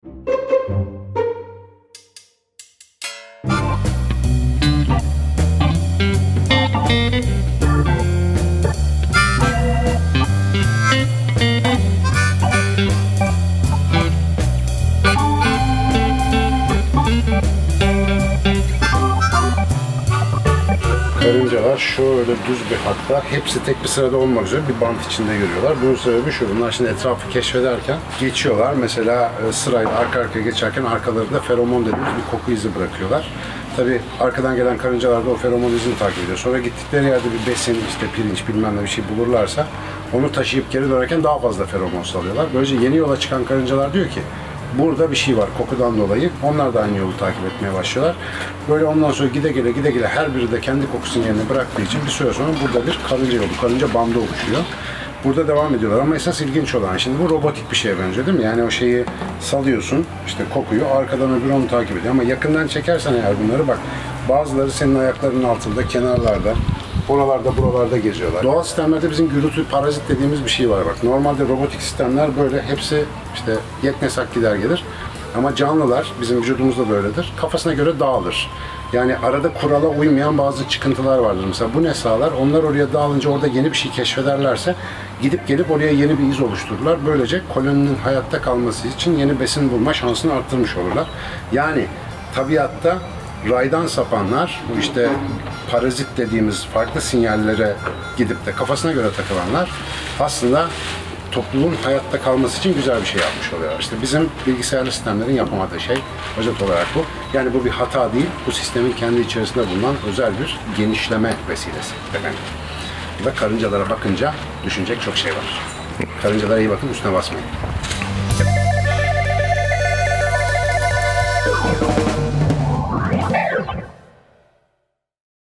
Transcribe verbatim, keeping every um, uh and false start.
Karıncalar şöyle düz bir hatta, hepsi tek bir sırada olmak üzere bir bant içinde yürüyorlar. Bunun sebebi şu, bunlar şimdi etrafı keşfederken geçiyorlar. Mesela sırayla arka arkaya geçerken arkalarında feromon dediğimiz bir koku izi bırakıyorlar. Tabi arkadan gelen karıncalar da o feromon izini takip ediyor. Sonra gittikleri yerde bir besin, işte pirinç bilmem ne bir şey bulurlarsa onu taşıyıp geri dönerken daha fazla feromon salıyorlar. Böylece yeni yola çıkan karıncalar diyor ki burada bir şey var kokudan dolayı. Onlar da aynı yolu takip etmeye başlıyorlar. Böyle ondan sonra gide gele gide gele her biri de kendi kokusunun yerini bıraktığı için bir süre sonra burada bir karınca yolu, karınca bandı oluşuyor. Burada devam ediyorlar ama esas ilginç olan, şimdi bu robotik bir şeye benziyor değil mi? Yani o şeyi salıyorsun, işte kokuyu, arkadan öbürü onu takip ediyor. Ama yakından çekersen eğer bunları bak, bazıları senin ayaklarının altında, kenarlarda, oralarda, buralarda geziyorlar. Doğal sistemlerde bizim gürültü, parazit dediğimiz bir şey var bak. Normalde robotik sistemler böyle hepsi işte yetmezsak gider gelir. Ama canlılar, bizim vücudumuzda da öyledir, kafasına göre dağılır. Yani arada kurala uymayan bazı çıkıntılar vardır. Mesela bu ne sağlar? Onlar oraya dağılınca orada yeni bir şey keşfederlerse gidip gelip oraya yeni bir iz oluştururlar. Böylece koloninin hayatta kalması için yeni besin bulma şansını arttırmış olurlar. Yani tabiatta raydan sapanlar, bu işte parazit dediğimiz farklı sinyallere gidip de kafasına göre takılanlar aslında topluluğun hayatta kalması için güzel bir şey yapmış oluyorlar. İşte bizim bilgisayarlı sistemlerin yapamadığı şey özet olarak bu. Yani bu bir hata değil, bu sistemin kendi içerisinde bulunan özel bir genişleme vesilesi. Efendim. Ve karıncalara bakınca düşünecek çok şey var. Karıncalara iyi bakın, üstüne basmayın.